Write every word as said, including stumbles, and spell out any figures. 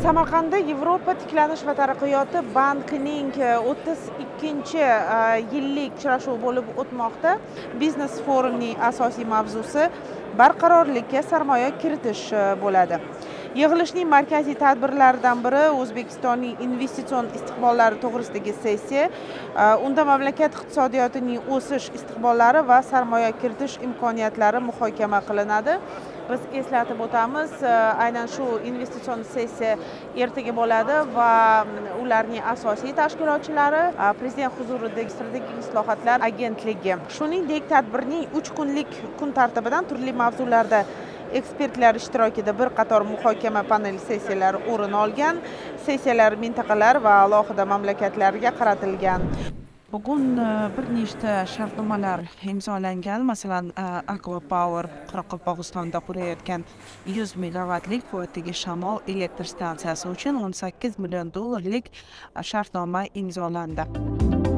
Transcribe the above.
Samarqandda Yevropa tiklanish va taraqqiyoti bankining o'ttiz ikkinchi yillik uchrashuvi bo'lib o'tmoqda. Biznes forumning asosiy mavzusi barqarorlikka sarmoya kiritish bo'ladi. Yig'ilishning markaziy tadbirlaridan biri O'zbekistonning investitsion istiqbollari to'g'risidagi sessiya. Unda mamlakat iqtisodiyotining o'sish istiqbollari va sarmoya kiritish imkoniyatlari muhokama qilinadi. Biz eslatib o'tamiz, aynan shu investitsion sessiya ertaga bo'ladi va ularning asosiy tashkilotchilari Prezident huzuridagi strategik islohotlar agentligi. Shuningdek, tadbirning uch kunlik kun tartibidan turli mavzularda ekspertlar ishtirokida bir qator muhokama panel sessiyalari o'rin olgan. Sessiyalar mintaqalar va alohida mamlakatlarga qaratilgan. Bugun bir nechta shartnomalar imzolangan. Masalan, Aqua Power Qoraqalpog'istonda qurayotgan yuz megavatlik quvvatdagi shamol elektr stansiyasi uchun o'n sakkiz million dollarlik shartnoma imzolandi.